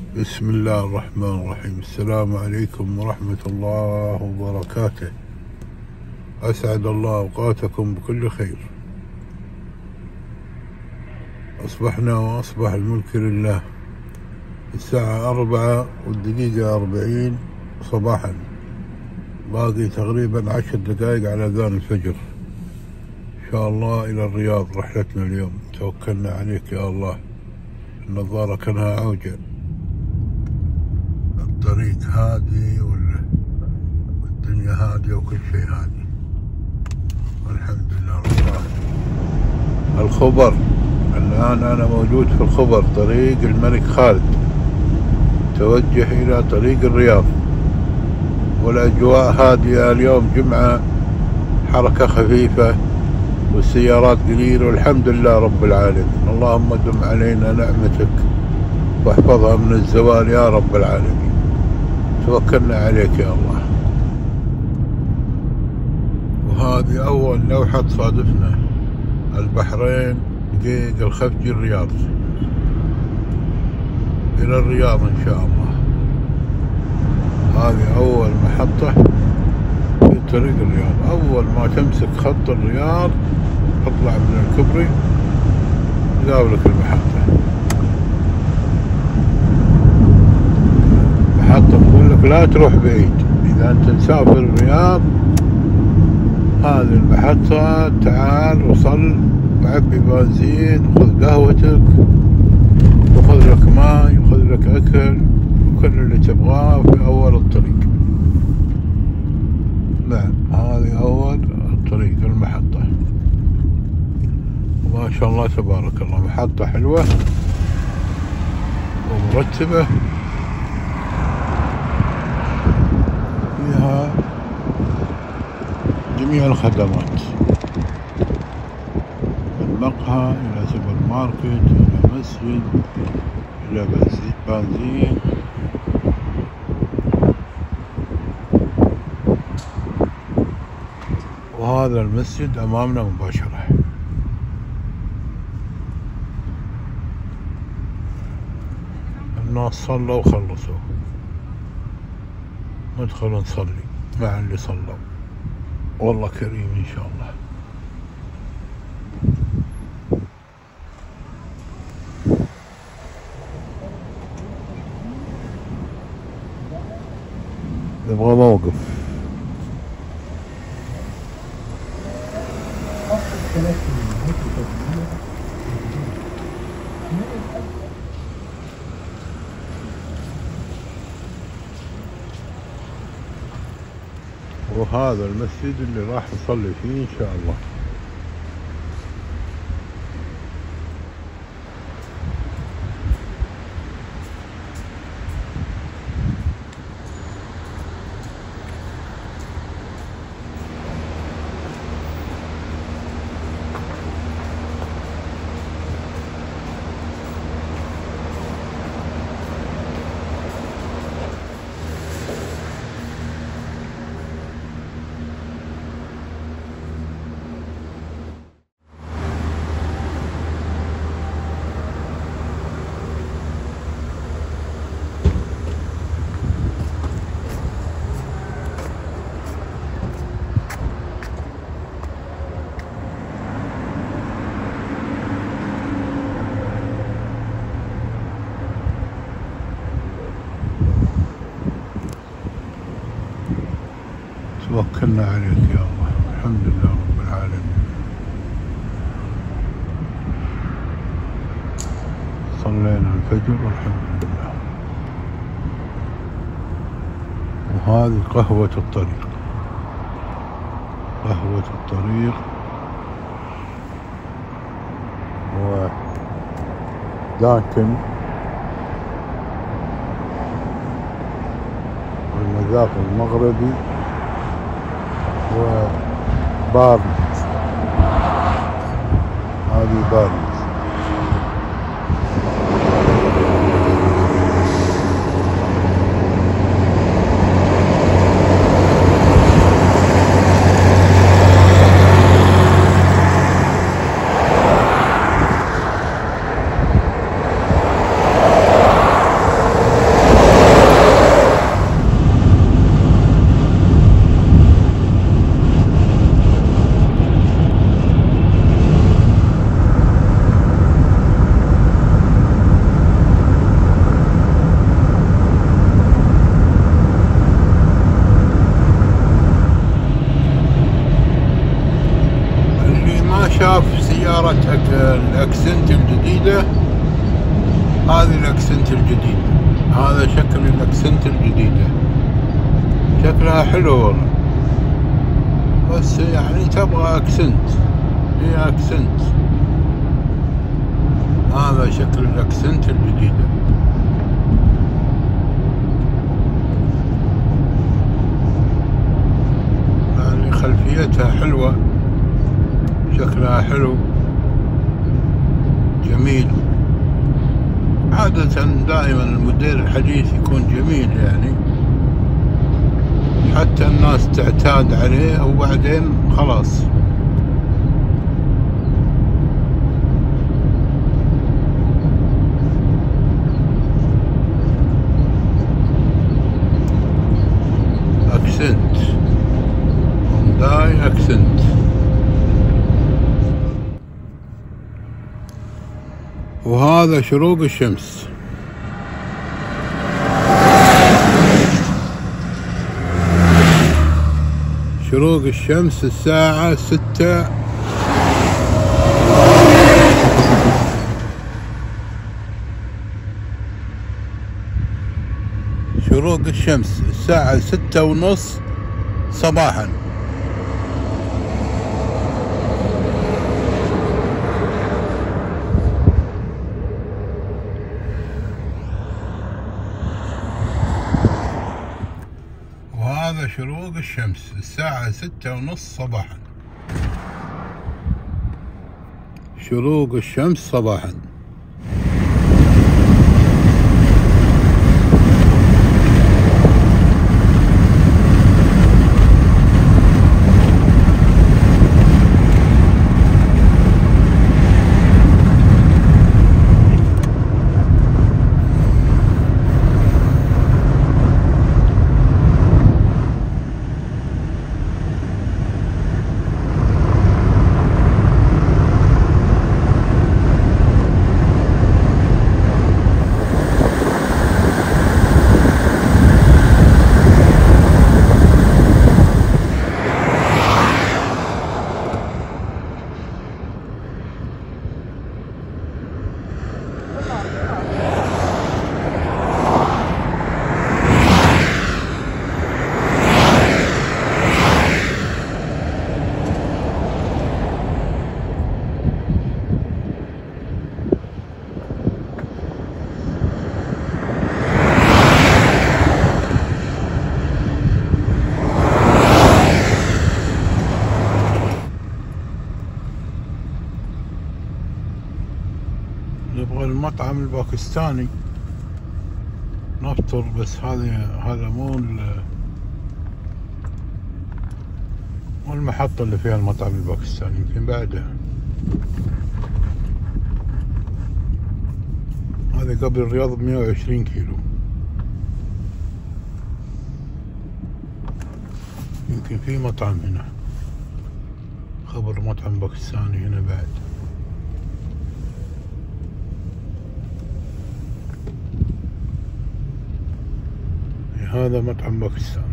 بسم الله الرحمن الرحيم. السلام عليكم ورحمة الله وبركاته. أسعد الله أوقاتكم بكل خير. أصبحنا وأصبح الملك لله. الساعة 4:40 صباحا، باقي تقريبا 10 دقائق على أذان الفجر. إن شاء الله إلى الرياض رحلتنا اليوم. توكلنا عليك يا الله. النظارة كانها عوجة. الطريق هادي والدنيا هادية وكل شيء هادي، والحمد لله رب العالمين. الخبر الآن أنا موجود في الخبر، طريق الملك خالد، توجه إلى طريق الرياض، والأجواء هادية. اليوم جمعة، حركة خفيفة والسيارات قليلة، والحمد لله رب العالمين. اللهم دم علينا نعمتك واحفظها من الزوال يا رب العالمين. توكلنا عليك يا الله. وهذه أول لوحة تصادفنا، البحرين دقيق الخفجي الرياض. إلى الرياض إن شاء الله. هذه أول محطة في طريق الرياض. أول ما تمسك خط الرياض اطلع من الكوبري يقابلك المحطة. محطة نقول لك لا تروح بعيد، إذا أنت مسافر الرياض هذه المحطة، تعال وصل وعبي بنزين وخذ قهوتك وخذ لك ماي وخذ لك أكل وكل اللي تبغاه في أول الطريق. نعم، هذه أول الطريق المحطة. ما شاء الله تبارك الله، محطة حلوة ومرتبة، فيها جميع الخدمات، من مقهى إلى سوبر ماركت إلى مسجد إلى بنزين. وهذا المسجد أمامنا مباشرة. الناس صلوا وخلصوا، ندخل نصلي مع اللي صلوا. والله كريم إن شاء الله. نبغى موقف. وهذا المسجد اللي راح نصلي فيه إن شاء الله. توكلنا عليك يا الله. الحمد لله رب العالمين. صلينا الفجر والحمد لله. وهذه قهوة الطريق، قهوة الطريق ودانكن والمذاق المغربي وبارنز. هذه بارنز. الاكسنت الجديد. هذا شكل الاكسنت الجديدة، شكلها حلو والله، بس يعني تبغى اكسنت، هي اكسنت. هذا شكل الاكسنت الجديدة. يعني خلفيتها حلوة، شكلها حلو جميل. عادة دائما الموديل الحديث يكون جميل، يعني حتى الناس تعتاد عليه وبعدين خلاص. اكسنت، هونداي اكسنت. وهذا شروق الشمس. شروق الشمس الساعة 6. شروق الشمس الساعة 6:30 صباحا. وهذا شروق الشمس الساعة 6:30 صباحا. شروق الشمس صباحا. نبغى المطعم الباكستاني نفطر، بس هذا مو المحطة اللي فيها المطعم الباكستاني، يمكن بعدها. هذا قبل الرياض ب120 كيلو، يمكن في مطعم هنا. خبر مطعم باكستاني هنا بعد. هذا مطعم باكستاني.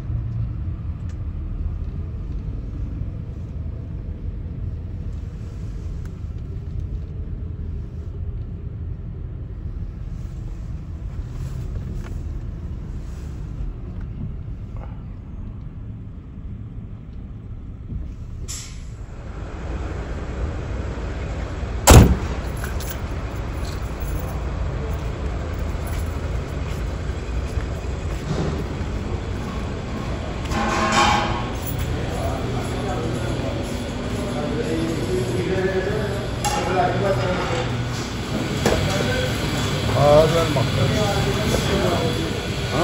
هذا المقصد. ها؟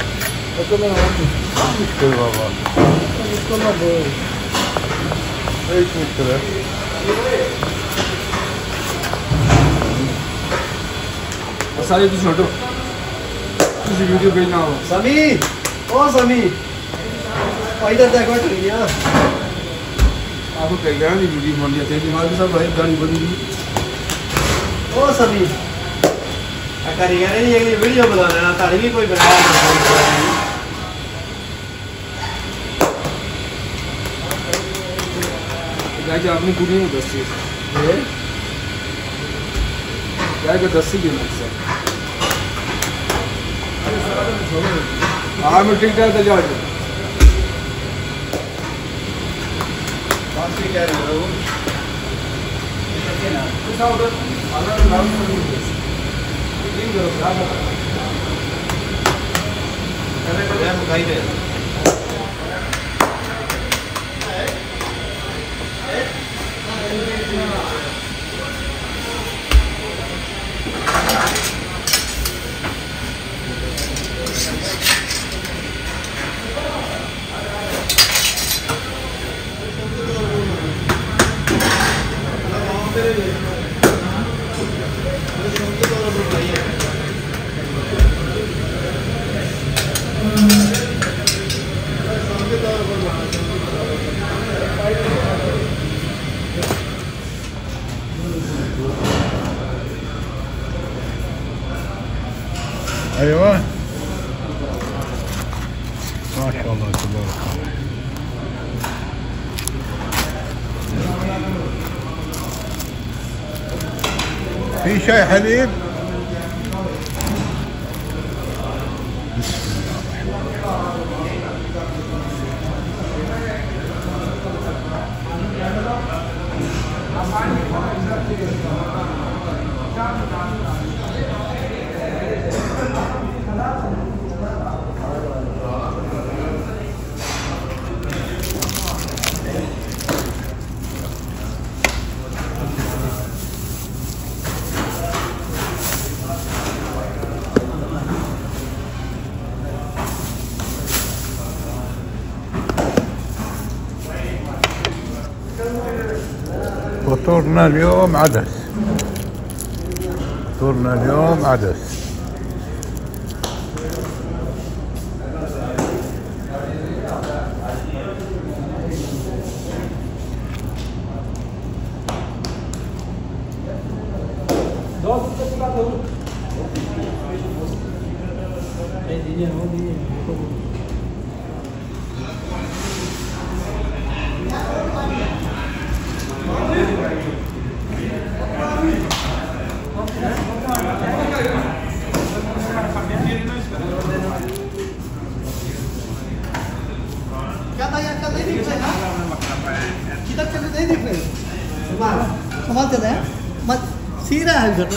مشكلة والله. ايش مشكلة؟ सारे तुझे हटो तुझे वीडियो भेजना हो समीर ओ समीर इधर देखो यार आपको कह गया नहीं वीडियो बन गया तेरी मार के सब भाई गाड़ी बन गई ओ समीर करेगा नहीं ये वीडियो बना लेना तारी भी कोई बनाया गाइस आपने कुड़ी में 10 से गाइस का 10 से देना सर عامل تقدر دجاجة. ايوه ما شاء الله تبارك الله. في شاي حليب؟ بسم الله فطورنا اليوم عدس. فطورنا اليوم عدس. संभाल कर रहे हैं मत सीधा है घर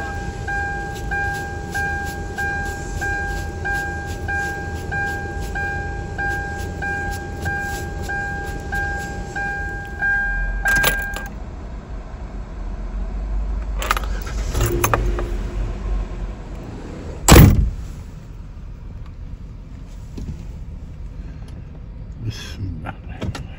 بسم الله الرحمن الرحيم.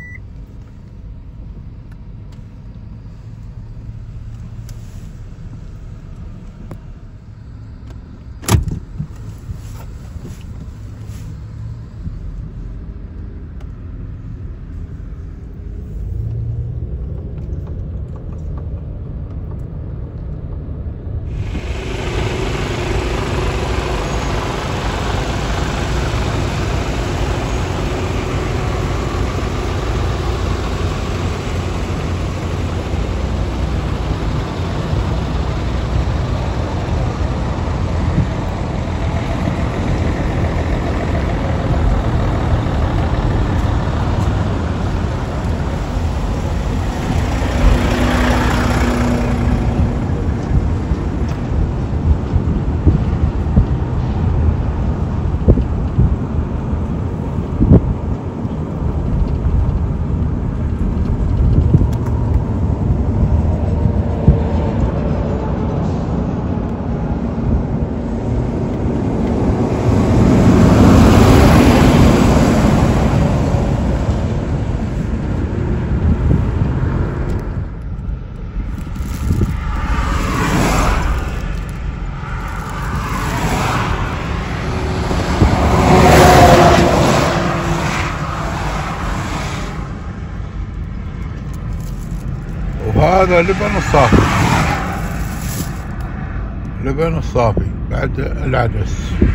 وهذا لبن الصافي. لبن الصافي بعد العدس.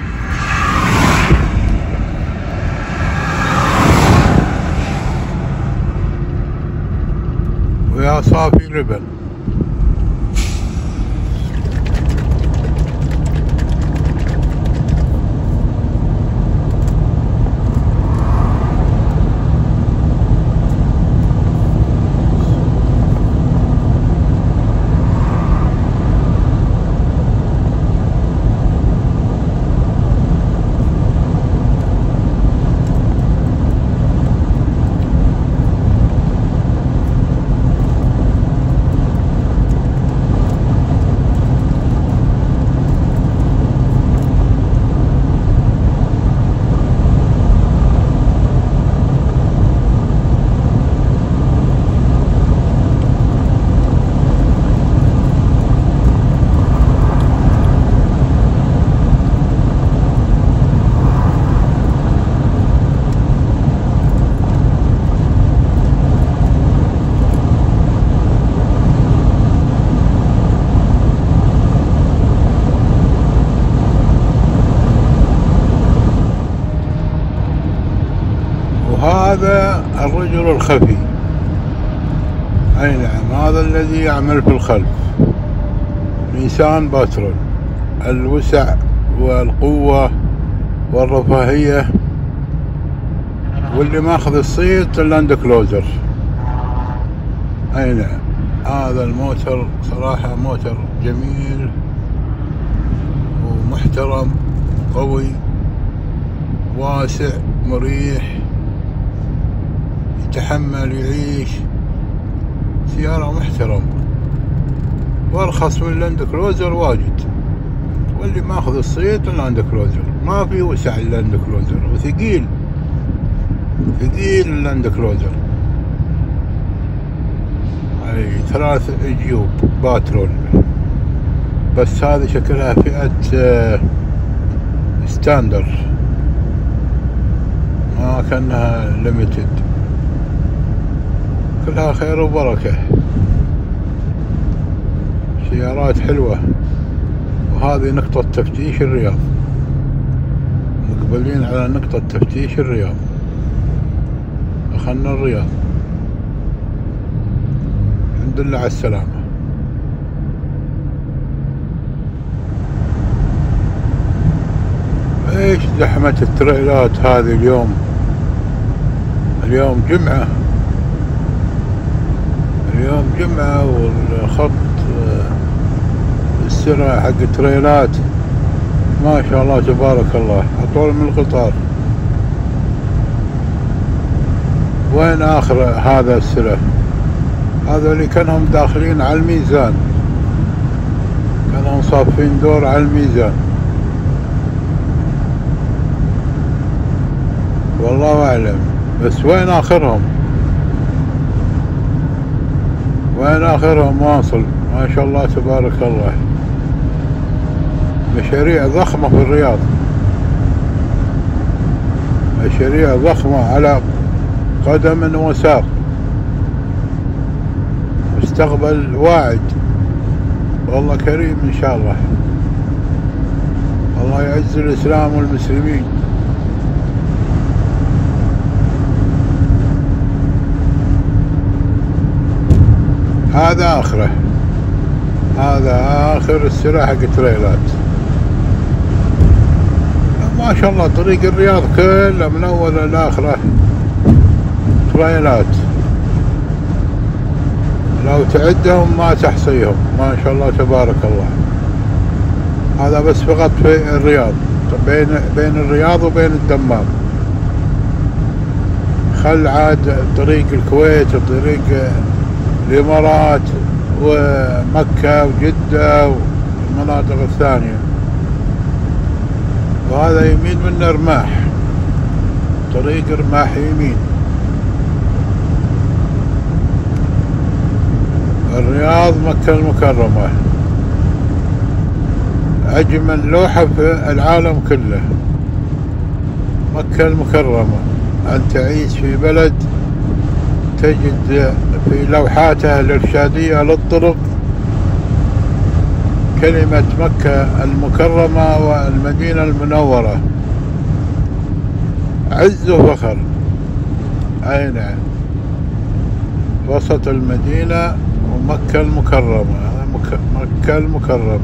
ويا صافي لبن. هذا الرجل الخفي، أي نعم، هذا الذي يعمل في الخلف. نيسان باترول، الوسع والقوة والرفاهية، واللي ماخذ الصيت اللاند كلوزر. أي نعم، هذا الموتر صراحة موتر جميل ومحترم، قوي، واسع، مريح، يتحمل، يعيش، سيارة محترمة، وارخص من اللاند كروزر واجد. واللي ماخذ الصيت اللاند كروزر، ما في وسع اللاند كروزر، وثقيل ثقيل اللاند كروزر. اي 3 جيوب باترول، بس هذه شكلها فئة ستاندر، ما كانها ليميتد. كلها خير وبركة، سيارات حلوة. وهذه نقطة تفتيش الرياض، مقبلين على نقطة تفتيش الرياض. دخلنا الرياض، الحمد لله على السلامة. ايش زحمة التريلات هذه اليوم. اليوم جمعة، اليوم جمعة، والخط السرعة حق التريلات ما شاء الله تبارك الله أطول من القطار. وين آخر هذا السرعة؟ هذا اللي كانهم داخلين على الميزان، كانهم صافين دور على الميزان. والله أعلم، بس وين آخرهم؟ وين آخرهم واصل؟ ما شاء الله تبارك الله. مشاريع ضخمة في الرياض، مشاريع ضخمة على قدم وساق، مستقبل واعد. والله كريم إن شاء الله. الله يعز الإسلام والمسلمين. هذا آخره، هذا آخر السرعة حق التريلات. ما شاء الله طريق الرياض كله من أوله لآخره تريلات، لو تعدهم ما تحصيهم، ما شاء الله تبارك الله. هذا بس فقط في الرياض، بين الرياض وبين الدمام. خل عاد طريق الكويت وطريق الإمارات ومكة وجدة والمناطق الثانية. وهذا يمين من رماح، طريق رماح يمين. الرياض مكة المكرمة، أجمل لوحة في العالم كله. مكة المكرمة، أن تعيش في بلد تجد في لوحاتها الإرشادية للطرق كلمة مكة المكرمة والمدينة المنورة، عز وفخر. أي نعم، وسط المدينة ومكة المكرمة، مكة المكرمة.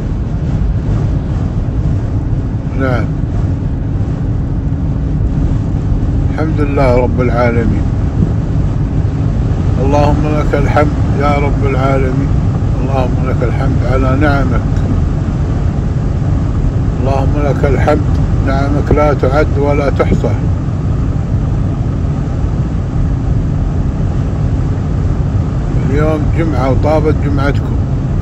نعم، الحمد لله رب العالمين. اللهم لك الحمد يا رب العالمين، اللهم لك الحمد على نعمك، اللهم لك الحمد، نعمك لا تعد ولا تحصى. اليوم جمعة وطابت جمعتكم.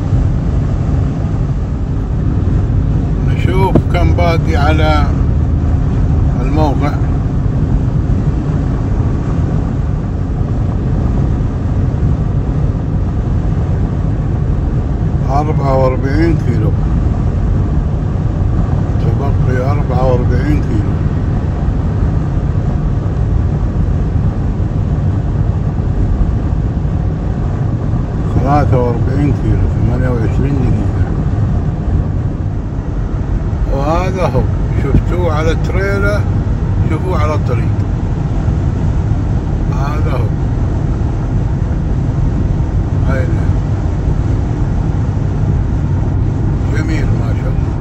نشوف كم باقي على الموقع. 44 كيلو، تبقي 44 كيلو. ثلاثة 40 كيلو، 28 دقيقة. وهذا هو، شفتوه على التريلة، شوفوه على الطريق. هذا هو. هينا جميل ما شاء الله.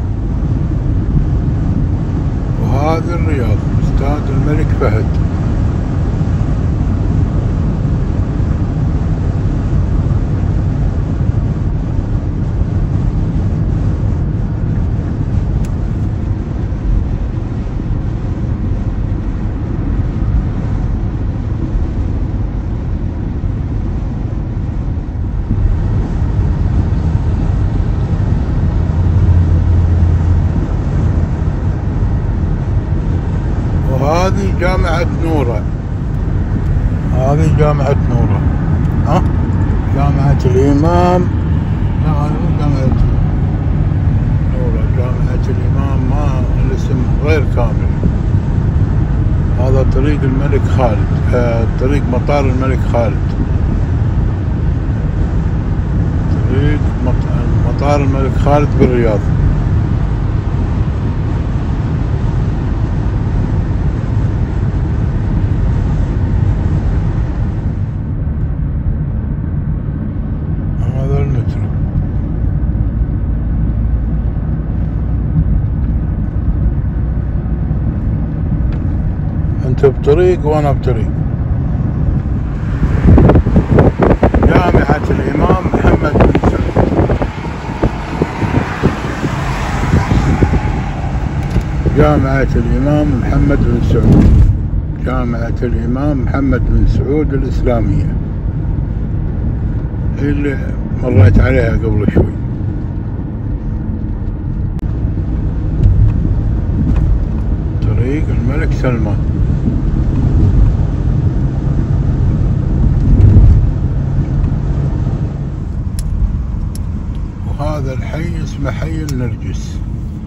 وهذا الرياض استاد الملك فهد. هذه جامعة نورة. هذه جامعة نورة. ها جامعة الإمام. لا هذا مو جامعة نورة، جامعة الإمام ما الاسم غير كامل. هذا طريق الملك خالد، طريق مطار الملك خالد. طريق مطار الملك خالد بالرياض. انت بطريق وانا بطريق. جامعة الإمام محمد بن سعود. جامعة الإمام محمد بن سعود. جامعة الإمام محمد بن سعود الإسلامية، هي اللي مريت عليها قبل شوي. طريق الملك سلمان. وهذا الحي اسمه حي النرجس،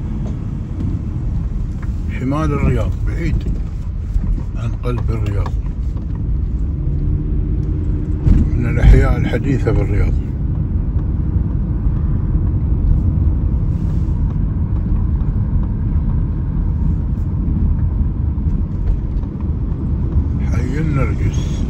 شمال الرياض، بعيد عن قلب الرياض، من الأحياء الحديثة بالرياض. حي النرجس.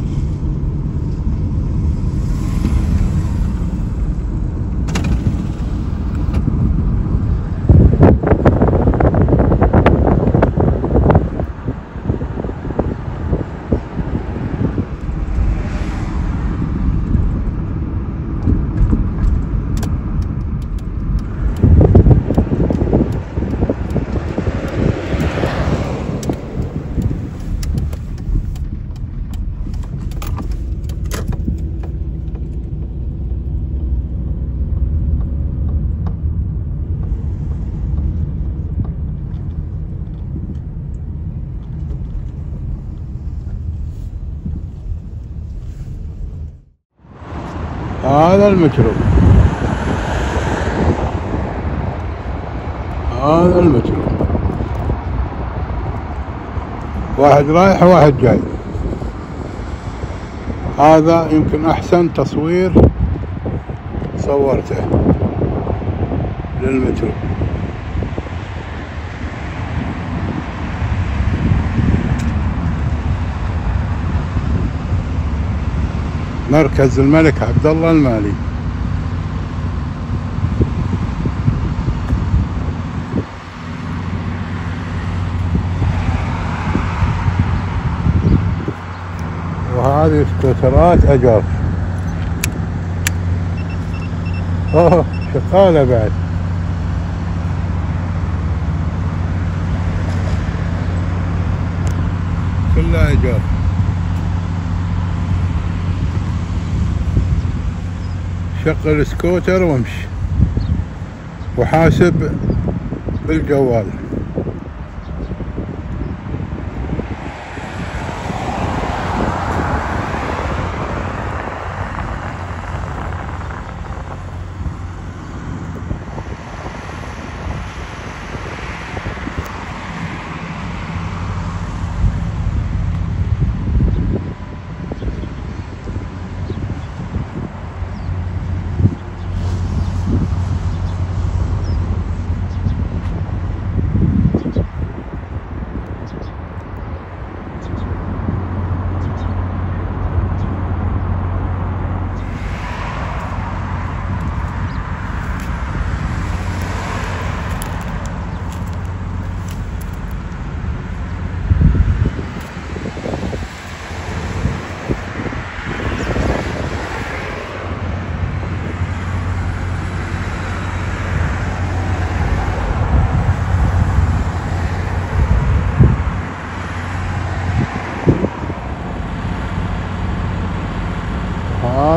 هذا المترو. هذا المترو، واحد رايح وواحد جاي. هذا يمكن أحسن تصوير صورته للمترو. مركز الملك عبد الله المالي. وهذه سكوترات أجار. اوه شغالة بعد. كلها أجار. شغل سكوتر وامشي وحاسب بالجوال.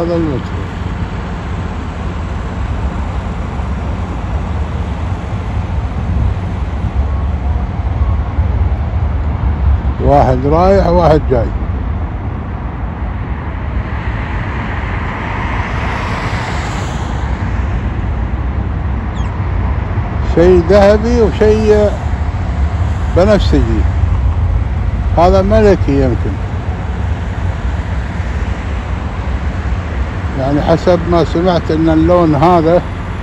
هذا المترو. واحد رايح وواحد جاي. شيء ذهبي وشيء بنفسجي، هذا ملكي يمكن، يعني حسب ما سمعت ان اللون هذا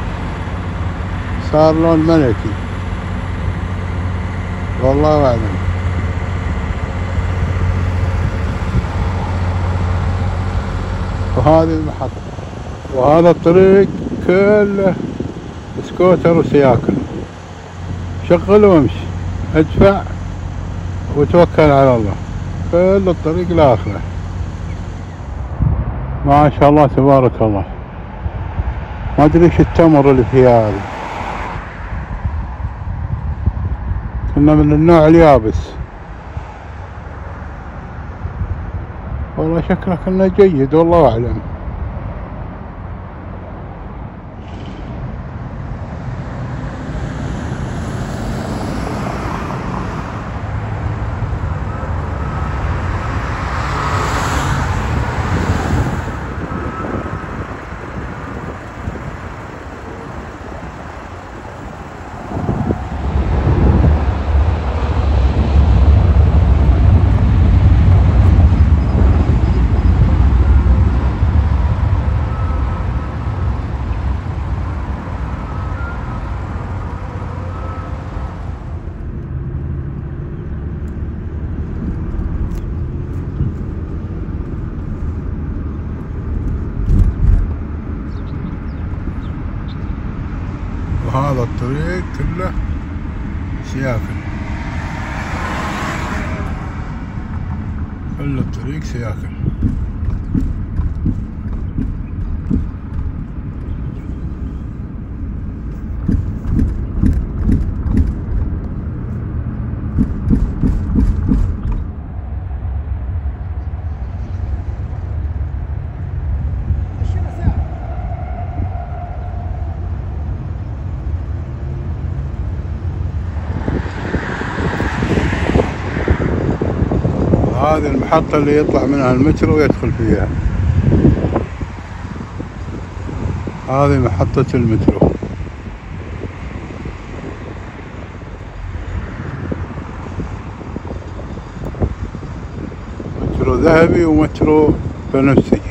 صار لون ملكي، والله اعلم. وهذه المحطة، وهذا الطريق كله سكوتر وسياكل. شغل وامشي، ادفع وتوكل على الله، كل الطريق لاخره. ما شاء الله تبارك الله. ما ادري ايش التمر اللي فيها هذا، كنا من النوع اليابس. والله شكله كنا جيد، والله اعلم. وهذا الطريق كله سياكل، كل الطريق سياكل. هذه المحطة اللي يطلع منها المترو ويدخل فيها، هذه محطة المترو. مترو ذهبي ومترو بنفسجي.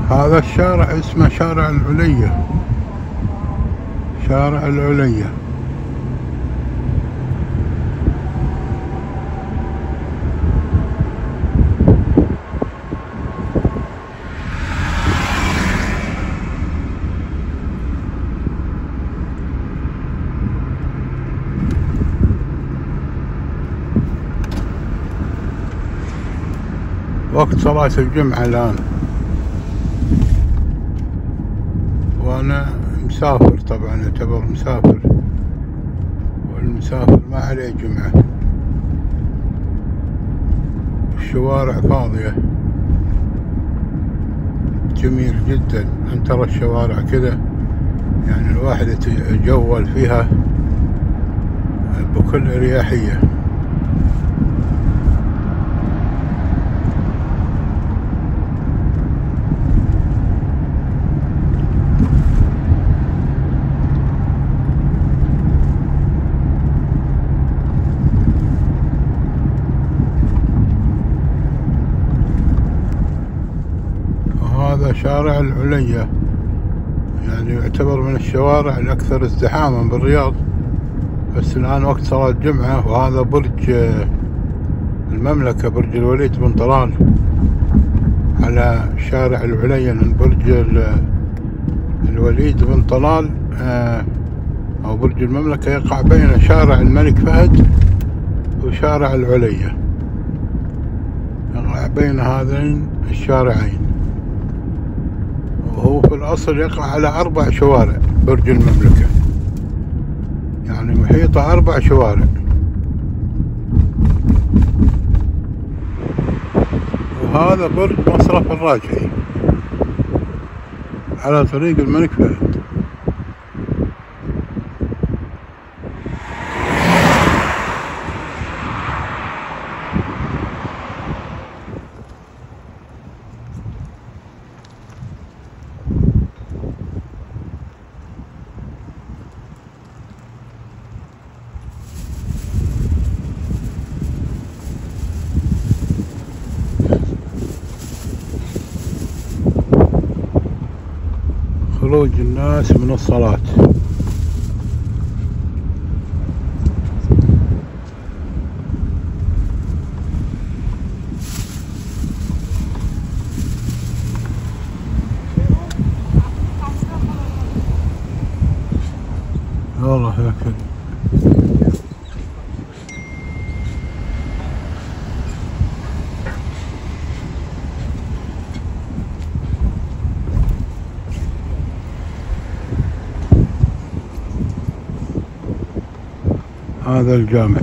هذا الشارع اسمه شارع العلية، شارع العلية. وقت صلاة الجمعة الآن، وأنا مسافر طبعا، يعتبر مسافر، والمسافر ما عليه جمعة. الشوارع فاضية، جميل جدا أن ترى الشوارع كذا، يعني الواحد يتجول فيها بكل اريحية. هذا شارع العلية، يعني يعتبر من الشوارع الأكثر ازدحاما بالرياض، بس الآن وقت صلاة الجمعة. وهذا برج المملكة، برج الوليد بن طلال على شارع العلية، لأن برج الوليد بن طلال أو برج المملكة يقع بين شارع الملك فهد وشارع العلية، يقع بين هذين الشارعين. وهو في الأصل يقع على 4 شوارع برج المملكة، يعني محيطة 4 شوارع. وهذا برج مصرف الراجحي على طريق الملك فهد. خروج الناس من الصلاة. والله يا كريم. هذا الجامع.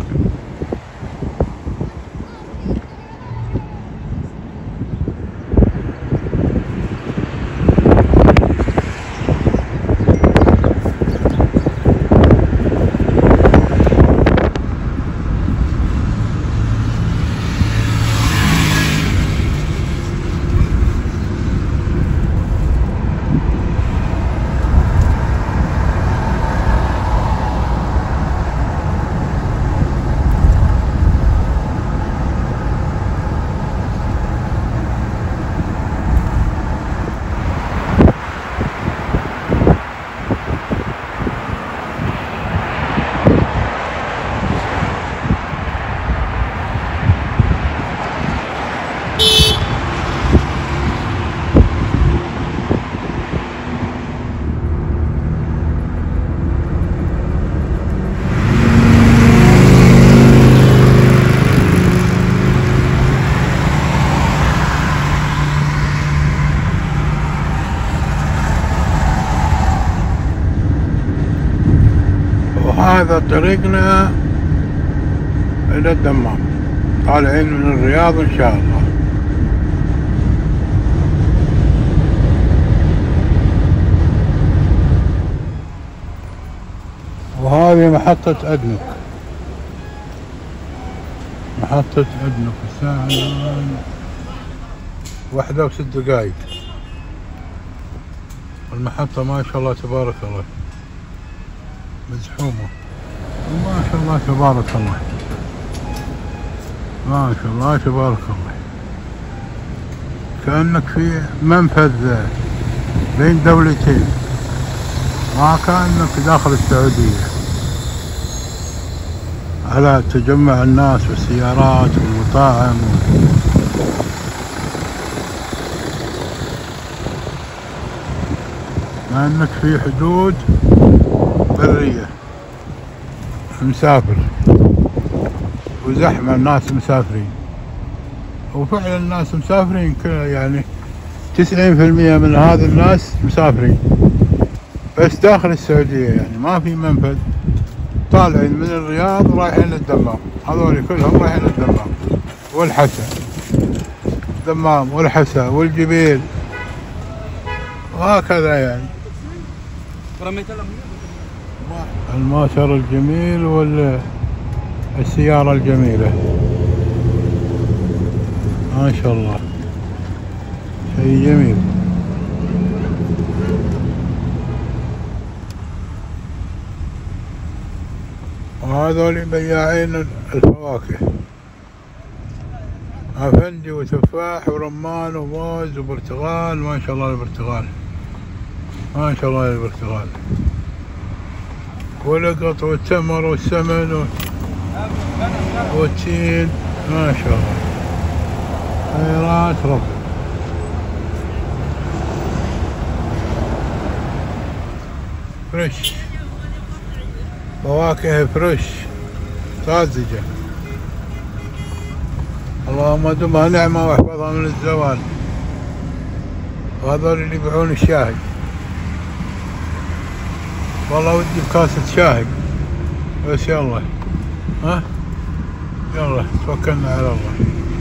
وهذا طريقنا إلى الدمام، طالعين من الرياض إن شاء الله. وهذه محطة أدنك، محطة أدنك. الساعة الآن 1:06. المحطة ما شاء الله تبارك الله مزحومة، ما شاء الله تبارك الله، ما شاء الله تبارك الله. كأنك في منفذ بين دولتين، ما كأنك داخل السعودية على تجمع الناس والسيارات والمطاعم مع انك في حدود برية مسافر وزحمة الناس مسافرين، وفعلا الناس مسافرين يعني 90% من هذا الناس مسافرين بس داخل السعودية، يعني ما في منفذ، طالعين من الرياض رايحين للدمام، هذول كلهم رايحين للدمام والحسا، الدمام والحسا والجبيل وهكذا يعني. الماسر الجميل والسيارة الجميلة ما شاء الله، شيء جميل. وهذول بياعين الفواكه، أفندي وتفاح ورمان وموز وبرتقال، ما شاء الله البرتقال، ما شاء الله البرتقال، والقط والتمر والسمن والتين، ما شاء الله خيرات ربي. فريش، فواكه فريش طازجة، اللهم دمها نعمة واحفظها من الزوال. وهذول اللي يبيعون الشاي، والله ودي بكاسة شاي بس يلا ها يلا توكلنا على الله.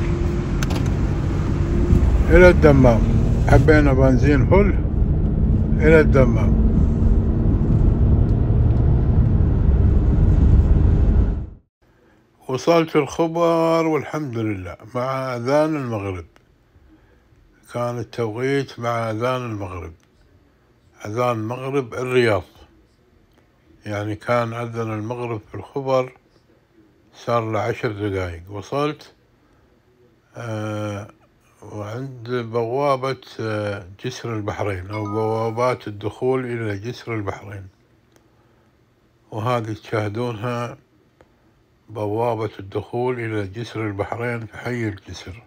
إلى الدمام، حبينا بنزين فل إلى الدمام. وصلت الخبر والحمد لله مع أذان المغرب، كان التوقيت مع أذان المغرب، أذان المغرب الرياض، يعني كان أذن المغرب في الخبر صار له 10 دقايق. وصلت وعند بوابة جسر البحرين أو بوابات الدخول إلى جسر البحرين، وهذه تشاهدونها بوابة الدخول إلى جسر البحرين في حي الجسر.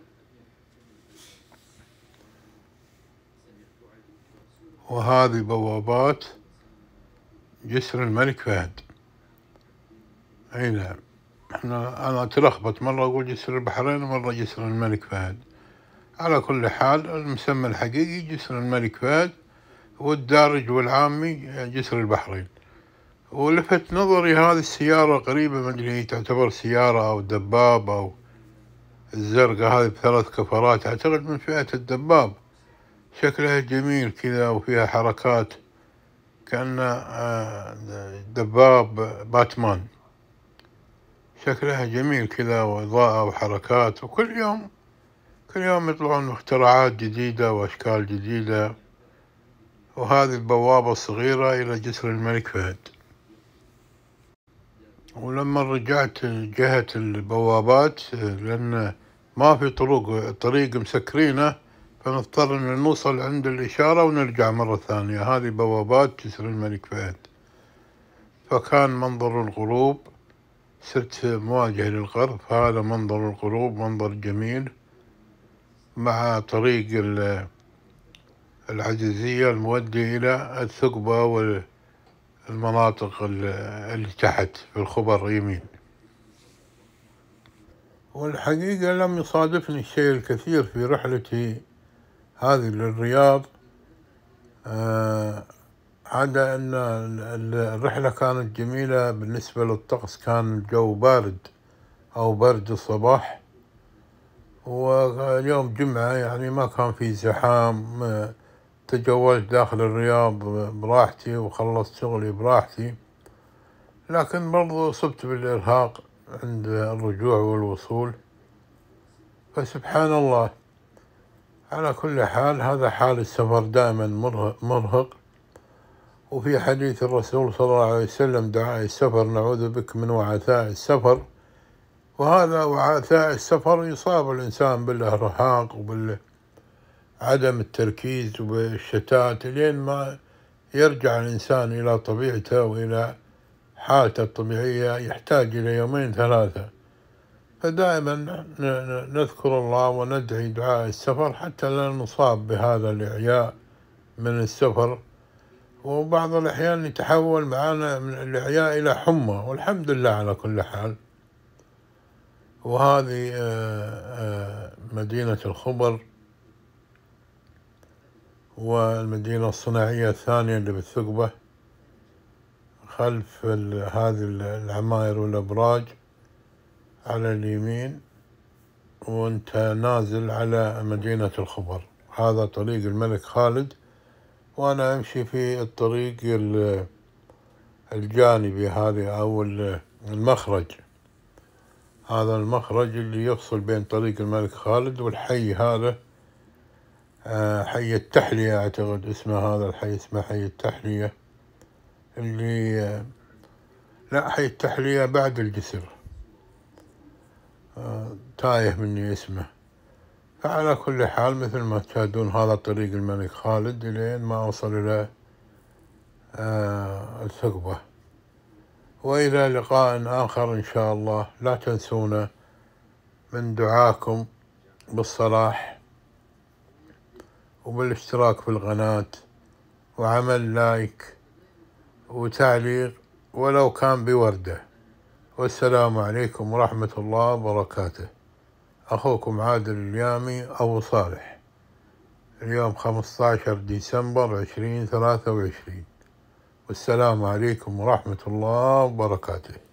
وهذه بوابات جسر الملك فهد. أي نعم، أنا أتلخبط، مرة أقول جسر البحرين ومرة جسر الملك فهد. على كل حال المسمى الحقيقي جسر الملك فهد، والدارج والعامي جسر البحرين. ولفت نظري هذه السيارة قريبة، ما أدري هي تعتبر سيارة أو دباب أو الزرقاء هذه ب3 كفرات، أعتقد من فئة الدباب، شكلها جميل كذا وفيها حركات كأنها دباب باتمان، شكلها جميل كذا وإضاءة وحركات، وكل يوم يطلعون اختراعات جديدة وأشكال جديدة. وهذه البوابة الصغيرة إلى جسر الملك فهد. ولما رجعت جهة البوابات لأن ما في طريق مسكرينه، فنضطر أن نوصل عند الإشارة ونرجع مرة ثانية. هذه بوابات جسر الملك فهد. فكان منظر الغروب، صرت مواجه للغرب، هذا منظر الغروب، منظر جميل مع طريق العزيزية المودي إلى الثقبة والمناطق اللي تحت في الخبر يمين. والحقيقة لم يصادفني الشيء الكثير في رحلتي هذه للرياض، عدا أن الرحلة كانت جميلة بالنسبة للطقس، كان الجو بارد أو برد الصباح، واليوم جمعة يعني ما كان في زحام، تجولت داخل الرياض براحتي وخلصت شغلي براحتي، لكن برضو أصبت بالإرهاق عند الرجوع والوصول. فسبحان الله، على كل حال هذا حال السفر دائما مرهق. وفي حديث الرسول صلى الله عليه وسلم دعاء السفر: نعوذ بك من وعثاء السفر. وهذا وعثاء السفر يصاب الإنسان بالإرهاق عدم التركيز والشتات لين ما يرجع الإنسان إلى طبيعته وإلى حالته الطبيعية، يحتاج إلى 2 3. فدائما نذكر الله وندعي دعاء السفر حتى لا نصاب بهذا الإعياء من السفر، وبعض الأحيان يتحول معنا من الإعياء إلى حمى، والحمد لله على كل حال. وهذه مدينة الخبر، والمدينة الصناعية الثانية اللي بالثقبة خلف هذه العماير والأبراج على اليمين، وانت نازل على مدينة الخبر. هذا طريق الملك خالد، وأنا أمشي في الطريق الجانبي هذه أو المخرج. هذا المخرج اللي يفصل بين طريق الملك خالد والحي هذا، حي التحلية أعتقد اسمه، هذا الحي اسمه حي التحلية، اللي لا حي التحلية بعد الجسر، تايه مني اسمه. فعلى كل حال مثل ما تشاهدون هذا طريق الملك خالد لين ما أوصل إلى الثقبة. وإلى لقاء آخر إن شاء الله. لا تنسونا من دعاكم بالصلاح وبالاشتراك في القناة وعمل لايك وتعليق ولو كان بوردة. والسلام عليكم ورحمة الله وبركاته. أخوكم عادل اليامي أبو صالح. اليوم 15 ديسمبر 2023. والسلام عليكم ورحمة الله وبركاته.